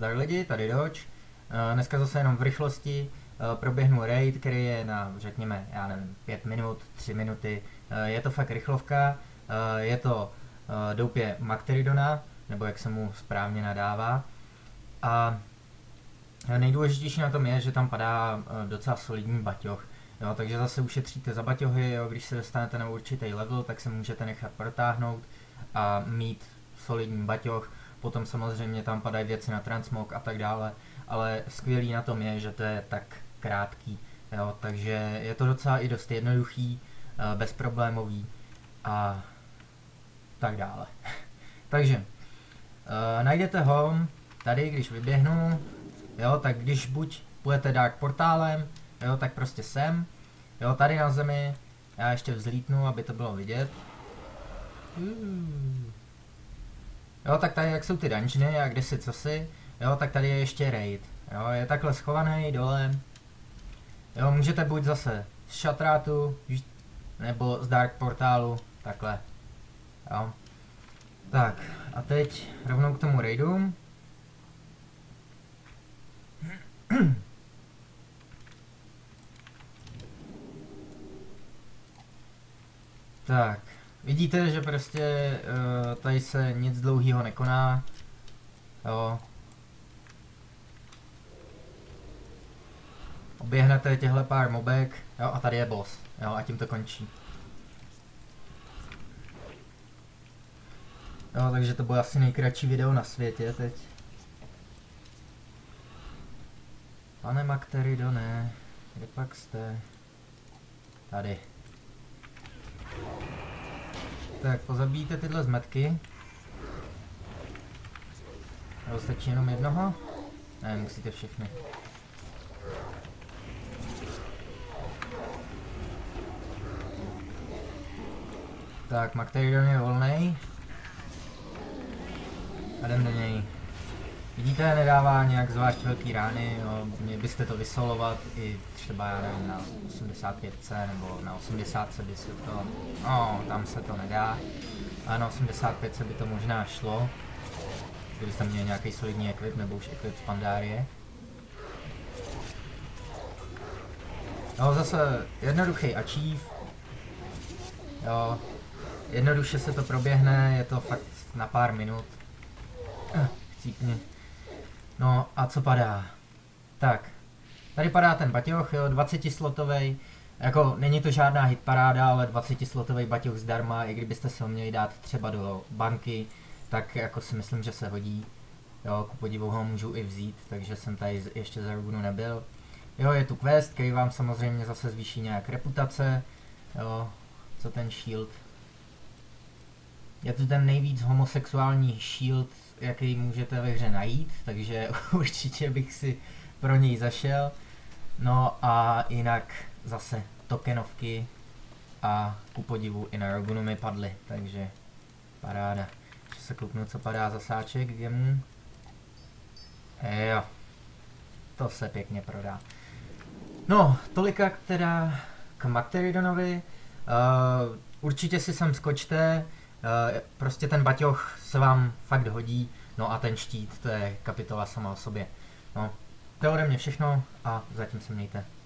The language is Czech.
Zdar lidi, tady Dodge. Dneska zase jenom v rychlosti proběhnu raid, který je na, řekněme, já nevím, 5 minut, 3 minuty. Je to fakt rychlovka, je to doupě Macteridona, nebo jak se mu správně nadává. A nejdůležitější na tom je, že tam padá docela solidní baťoch. Jo, takže zase ušetříte za baťohy, jo, když se dostanete na určitý level, tak se můžete nechat protáhnout a mít solidní baťoch. Potom samozřejmě tam padají věci na transmog a tak dále, ale skvělý na tom je, že to je tak krátký, jo, takže je to docela i dost jednoduchý, bezproblémový a tak dále. Takže najdete ho tady, když vyběhnu, jo, tak když buď půjdete Dark portálem, jo, tak prostě sem, jo, tady na zemi, já ještě vzlítnu, aby to bylo vidět. Jo, tak tady jak jsou ty dungeony a kdesi cosi, jo, tak tady je ještě raid, jo, je takhle schovaný dole. Jo, můžete buď zase z šatrátu, nebo z Dark portálu, takhle, jo. Tak, a teď rovnou k tomu raidu. Tak, vidíte, že prostě tady se nic dlouhýho nekoná, jo. Oběhnete těhle pár mobek, jo, a tady je boss, jo, a tím to končí. Jo, takže to bylo asi nejkratší video na světě teď. Pane Macteridone, kde pak jste? Tady. Tak, pozabijte tyhle zmetky. Jo, stačí jenom jednoho? Ne, musíte všechny. Tak, Macteridon je volnej. A jdem do něj. Vidíte, nedává nějak zvlášť velký rány, jo. Měli byste to vysolovat i třeba, já nevím, na 85C nebo na 80C by se to, no, tam se to nedá. A na 85C by to možná šlo, kdybyste měli nějaký solidní equip nebo už equip z Pandarie. No, zase jednoduchý achieve. Jo, jednoduše se to proběhne, je to fakt na pár minut. Chcípni. No a co padá? Tak, tady padá ten baťoch, jo, 20 slotovej, jako není to žádná hitparáda, ale 20 slotovej baťoch zdarma, i kdybyste se ho měli dát třeba do banky, tak jako si myslím, že se hodí. Jo, ku podivu ho můžu i vzít, takže jsem tady ještě za Rugunu nebyl. Jo, je tu quest, který vám samozřejmě zase zvýší nějak reputace, jo, co ten shield. Je to ten nejvíc homosexuální shield, jaký můžete ve hře najít, takže určitě bych si pro něj zašel. No a jinak zase tokenovky a ku podivu i na Rogunu mi padly, takže paráda. Ještě se kouknu, co padá za sáček gemu. Jo, to se pěkně prodá. No, tolika teda k Macteridonovi. Určitě si sem skočte. Prostě ten baťoch se vám fakt hodí, no a ten štít, to je kapitola sama o sobě. No, to je ode mě všechno a zatím se mějte.